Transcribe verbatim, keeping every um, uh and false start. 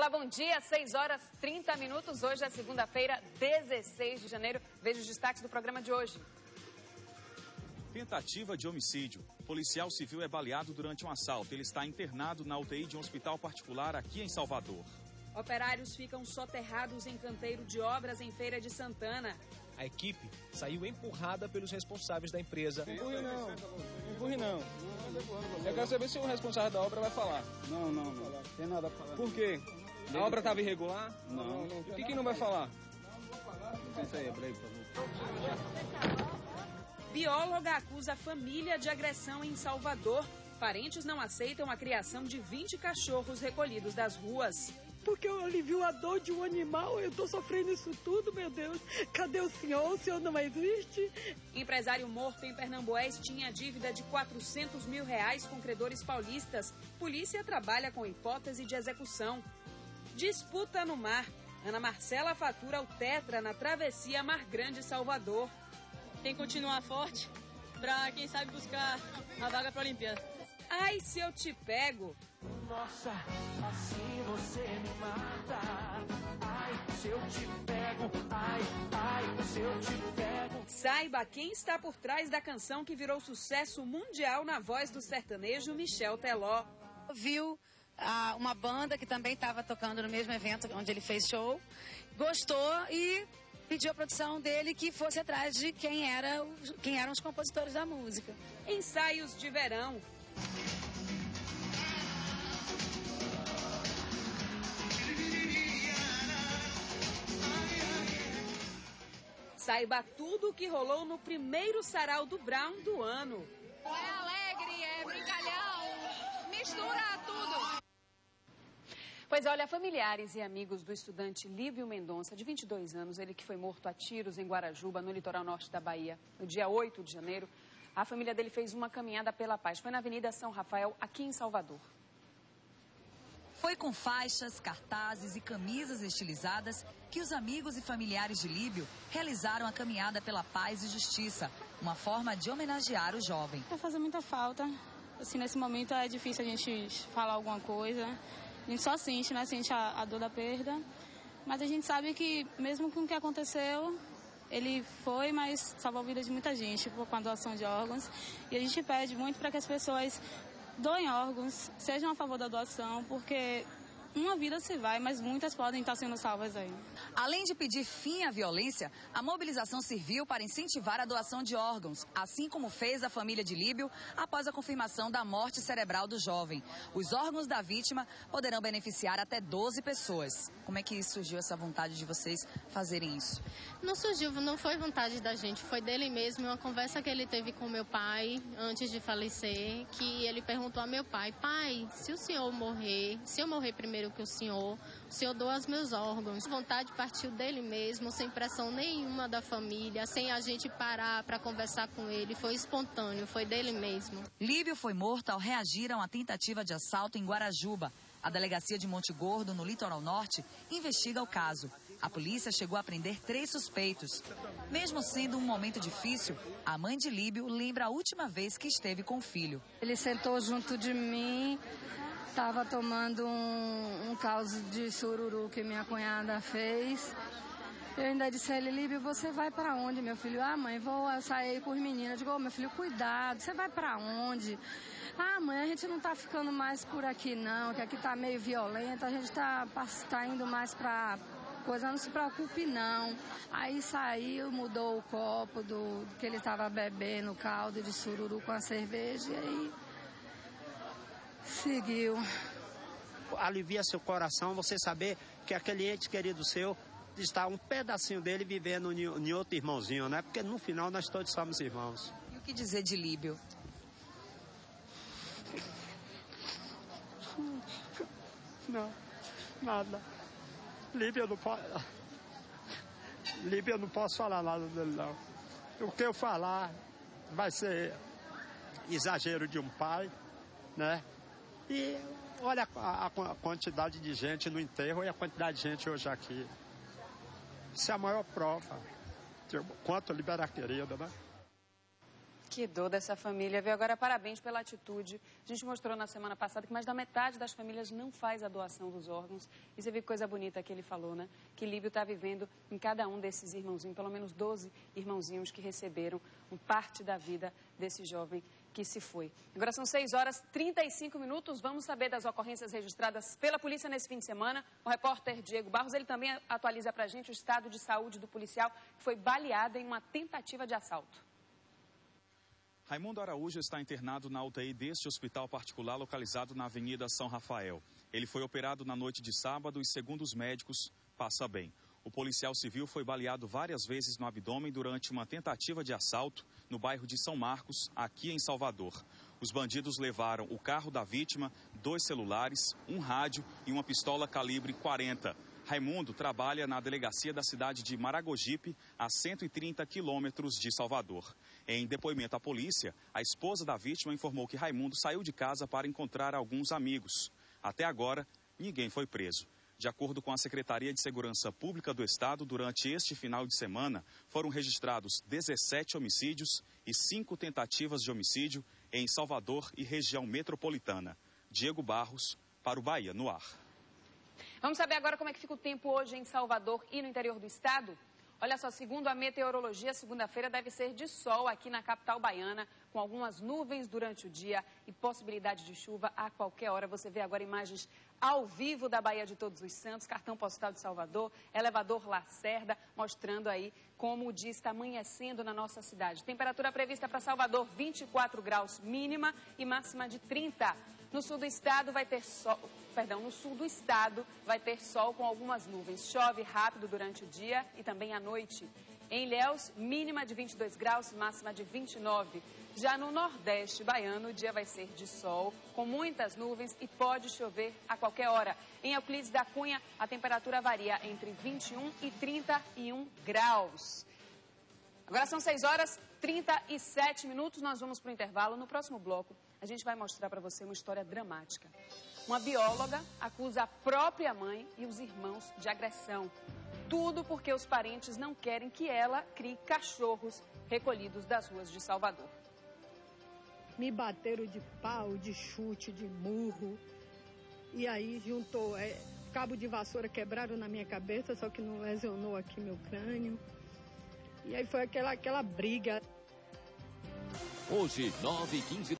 Olá, bom dia, seis horas e trinta minutos, hoje é segunda-feira, dezesseis de janeiro. Veja os destaques do programa de hoje. Tentativa de homicídio. Policial civil é baleado durante um assalto. Ele está internado na U T I de um hospital particular aqui em Salvador. Operários ficam soterrados em canteiro de obras em Feira de Santana. A equipe saiu empurrada pelos responsáveis da empresa. Não empurre não, não empurre não. Eu quero saber se o responsável da obra vai falar. Não, não, não. Tem nada pra falar. Por quê? A obra estava irregular? Não. O que que não vai falar? Isso aí, abre aí, por favor. Bióloga acusa a família de agressão em Salvador. Parentes não aceitam a criação de vinte cachorros recolhidos das ruas. Porque eu alivio a dor de um animal, eu tô sofrendo isso tudo, meu Deus. Cadê o senhor? O senhor não existe? Empresário morto em Pernambués tinha dívida de quatrocentos mil reais com credores paulistas. Polícia trabalha com hipótese de execução. Disputa no mar. Ana Marcela fatura o tetra na travessia Mar Grande Salvador. Tem que continuar forte para, quem sabe, buscar a vaga para a Olimpíada. Ai, se eu te pego. Nossa, assim você me mata. Ai, se eu te pego. Ai, ai, se eu te pego. Saiba quem está por trás da canção que virou sucesso mundial na voz do sertanejo Michel Teló. Viu ah, uma banda que também estava tocando no mesmo evento onde ele fez show, gostou e pediu a produção dele que fosse atrás de quem, era, quem eram os compositores da música. Ensaios de verão. Saiba tudo o que rolou no primeiro sarau do Brown do ano. É alegre, é brincalhão, mistura tudo. Pois olha, familiares e amigos do estudante Líbio Mendonça, de vinte e dois anos, ele que foi morto a tiros em Guarajuba, no litoral norte da Bahia, no dia oito de janeiro, a família dele fez uma caminhada pela paz. Foi na Avenida São Rafael, aqui em Salvador. Foi com faixas, cartazes e camisas estilizadas que os amigos e familiares de Líbio realizaram a caminhada pela paz e justiça, uma forma de homenagear o jovem. Vai fazer muita falta. Assim, nesse momento é difícil a gente falar alguma coisa. A gente só sente, né? Sente a, a dor da perda. Mas a gente sabe que, mesmo com o que aconteceu, ele foi, mas salvou a vida de muita gente com a doação de órgãos. E a gente pede muito para que as pessoas doem órgãos, sejam a favor da doação, porque uma vida se vai, mas muitas podem estar sendo salvas aí. Além de pedir fim à violência, a mobilização serviu para incentivar a doação de órgãos, assim como fez a família de Líbio após a confirmação da morte cerebral do jovem. Os órgãos da vítima poderão beneficiar até doze pessoas. Como é que surgiu essa vontade de vocês fazerem isso? Não surgiu, não foi vontade da gente, foi dele mesmo, uma conversa que ele teve com meu pai antes de falecer, que ele perguntou a meu pai: pai, se o senhor morrer, se eu morrer primeiro que o senhor, o senhor doa os meus órgãos. A vontade partiu dele mesmo, sem pressão nenhuma da família, sem a gente parar para conversar com ele, foi espontâneo, foi dele mesmo. Líbio foi morto ao reagir a uma tentativa de assalto em Guarajuba. A delegacia de Monte Gordo, no litoral norte, investiga o caso. A polícia chegou a prender três suspeitos. Mesmo sendo um momento difícil, a mãe de Líbio lembra a última vez que esteve com o filho. Ele sentou junto de mim, estava tomando um, um caldo de sururu que minha cunhada fez. Eu ainda disse a ele: Líbio, você vai para onde, meu filho? Ah, mãe, vou sair com os meninos. Eu digo: oh, meu filho, cuidado, você vai para onde? Ah, mãe, a gente não tá ficando mais por aqui não, que aqui tá meio violento, a gente tá, tá indo mais pra coisa, não se preocupe não. Aí saiu, mudou o copo do que ele tava bebendo, caldo de sururu com a cerveja, e aí seguiu. Alivia seu coração você saber que aquele ente querido seu está um pedacinho dele vivendo em outro irmãozinho, né? Porque no final nós todos somos irmãos. E o que dizer de Líbio? Não, nada. Líbia eu não posso. Líbia eu não posso falar nada dele, não. O que eu falar vai ser exagero de um pai, né? E olha a, a quantidade de gente no enterro e a quantidade de gente hoje aqui. Isso é a maior prova. Quanto Líbia era querida, né? Que dor dessa família, viu? Agora, parabéns pela atitude. A gente mostrou na semana passada que mais da metade das famílias não faz a doação dos órgãos. E você viu que coisa bonita que ele falou, né? Que Líbio está vivendo em cada um desses irmãozinhos, pelo menos doze irmãozinhos que receberam um parte da vida desse jovem que se foi. Agora são seis horas e trinta e cinco minutos. Vamos saber das ocorrências registradas pela polícia nesse fim de semana. O repórter Diego Barros, ele também atualiza pra gente o estado de saúde do policial que foi baleado em uma tentativa de assalto. Raimundo Araújo está internado na U T I deste hospital particular localizado na Avenida São Rafael. Ele foi operado na noite de sábado e, segundo os médicos, passa bem. O policial civil foi baleado várias vezes no abdômen durante uma tentativa de assalto no bairro de São Marcos, aqui em Salvador. Os bandidos levaram o carro da vítima, dois celulares, um rádio e uma pistola calibre quarenta. Raimundo trabalha na delegacia da cidade de Maragogipe, a cento e trinta quilômetros de Salvador. Em depoimento à polícia, a esposa da vítima informou que Raimundo saiu de casa para encontrar alguns amigos. Até agora, ninguém foi preso. De acordo com a Secretaria de Segurança Pública do Estado, durante este final de semana, foram registrados dezessete homicídios e cinco tentativas de homicídio em Salvador e região metropolitana. Diego Barros, para o Bahia no Ar. Vamos saber agora como é que fica o tempo hoje em Salvador e no interior do estado? Olha só, segundo a meteorologia, segunda-feira deve ser de sol aqui na capital baiana, com algumas nuvens durante o dia e possibilidade de chuva a qualquer hora. Você vê agora imagens ao vivo da Baía de Todos os Santos, cartão postal de Salvador, elevador Lacerda, mostrando aí como o dia está amanhecendo na nossa cidade. Temperatura prevista para Salvador, vinte e quatro graus mínima e máxima de trinta. No sul do estado vai ter sol, perdão, no sul do estado vai ter sol com algumas nuvens. Chove rápido durante o dia e também à noite. Em Ilhéus, mínima de vinte e dois graus, máxima de vinte e nove. Já no nordeste baiano, o dia vai ser de sol, com muitas nuvens e pode chover a qualquer hora. Em Euclides da Cunha, a temperatura varia entre vinte e um e trinta e um graus. Agora são seis horas e trinta e sete minutos, nós vamos para o intervalo. No próximo bloco, a gente vai mostrar para você uma história dramática. Uma bióloga acusa a própria mãe e os irmãos de agressão. Tudo porque os parentes não querem que ela crie cachorros recolhidos das ruas de Salvador. Me bateram de pau, de chute, de murro. E aí juntou é, cabo de vassoura, quebraram na minha cabeça, só que não lesionou aqui meu crânio. E aí foi aquela, aquela briga. Hoje, nove e quinze